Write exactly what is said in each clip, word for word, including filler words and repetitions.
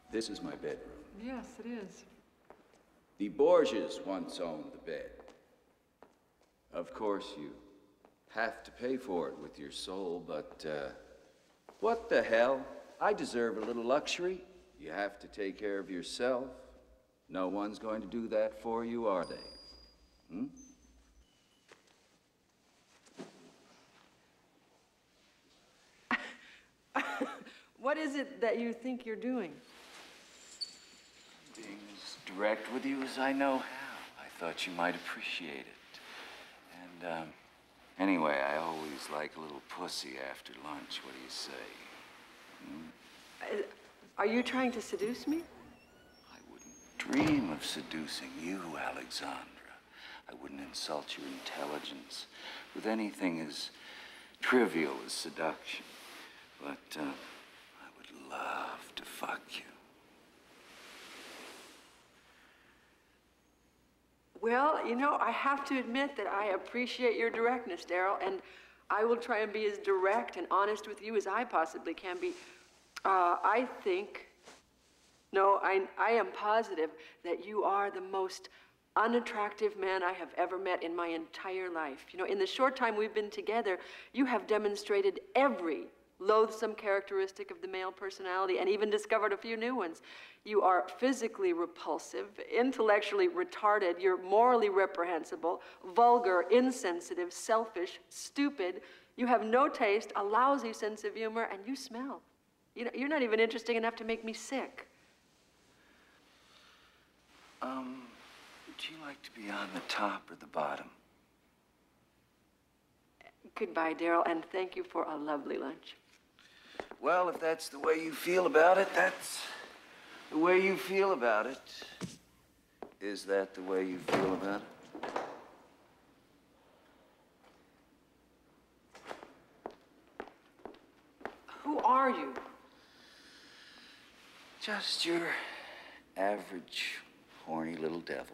This is my bedroom. Yes, it is. The Borgias once owned the bed. Of course, you have to pay for it with your soul, but, uh, what the hell? I deserve a little luxury. You have to take care of yourself. No one's going to do that for you, are they? Hmm? What is it that you think you're doing? Being as direct with you as I know how. I thought you might appreciate it. And, um, anyway, I always like a little pussy after lunch. What do you say? Hmm? Uh, Are you trying to seduce me? I wouldn't dream of seducing you, Alexandra. I wouldn't insult your intelligence with anything as trivial as seduction. But, uh, I would love to fuck you. Well, you know, I have to admit that I appreciate your directness, Daryl, and I will try and be as direct and honest with you as I possibly can be. Uh, I think, no, I, I am positive that you are the most unattractive man I have ever met in my entire life. You know, in the short time we've been together, you have demonstrated every loathsome characteristic of the male personality and even discovered a few new ones. You are physically repulsive, intellectually retarded, you're morally reprehensible, vulgar, insensitive, selfish, stupid. You have no taste, a lousy sense of humor, and you smell. You know, you're not even interesting enough to make me sick. Um, would you like to be on the top or the bottom? Goodbye, Daryl, and thank you for a lovely lunch. Well, if that's the way you feel about it, that's the way you feel about it. Is that the way you feel about it? Who are you? Just your average, horny little devil.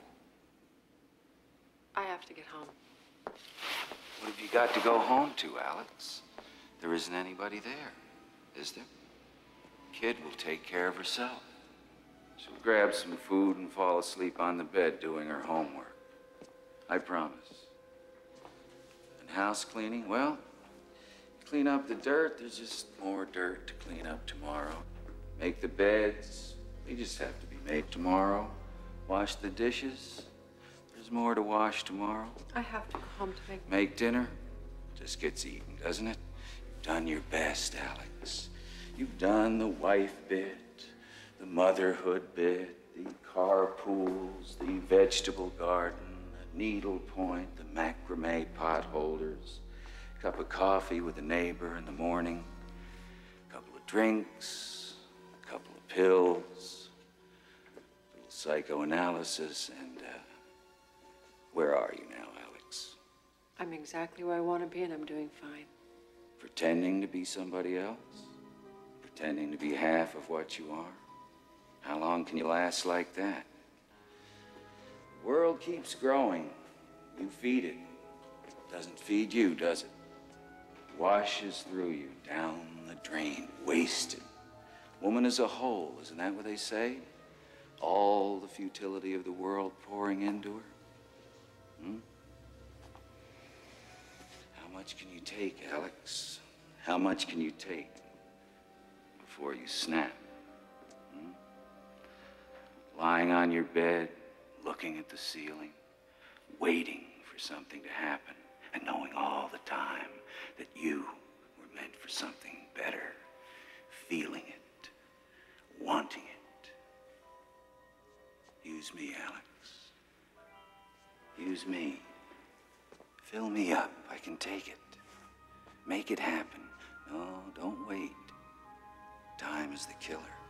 I have to get home. What have you got to go home to, Alex? There isn't anybody there, is there? Kid will take care of herself. She'll grab some food and fall asleep on the bed doing her homework. I promise. And house cleaning, well, clean up the dirt, there's just more dirt to clean up tomorrow. Make the beds, they just have to be made tomorrow. Wash the dishes, there's more to wash tomorrow. I have to go home to make... Make dinner, just gets eaten, doesn't it? You've done your best, Alex. You've done the wife bit, the motherhood bit, the carpools, the vegetable garden, the needle point, the macrame pot holders, a cup of coffee with a neighbor in the morning, a couple of drinks, a couple of pills, a little psychoanalysis, and uh, where are you now, Alex? I'm exactly where I want to be, and I'm doing fine. Pretending to be somebody else? Pretending to be half of what you are? How long can you last like that? The world keeps growing. You feed it. It doesn't feed you, does it? It washes through you, down the drain, wasted. Woman as a whole, isn't that what they say? All the futility of the world pouring into her? Hmm? How much can you take, Alex? How much can you take before you snap? Hmm? Lying on your bed, looking at the ceiling, waiting for something to happen, and knowing all the time that you were meant for something better, feeling it, wanting it. Use me, Alex. Use me. Fill me up. I can take it. Make it happen. No, don't wait. Time is the killer.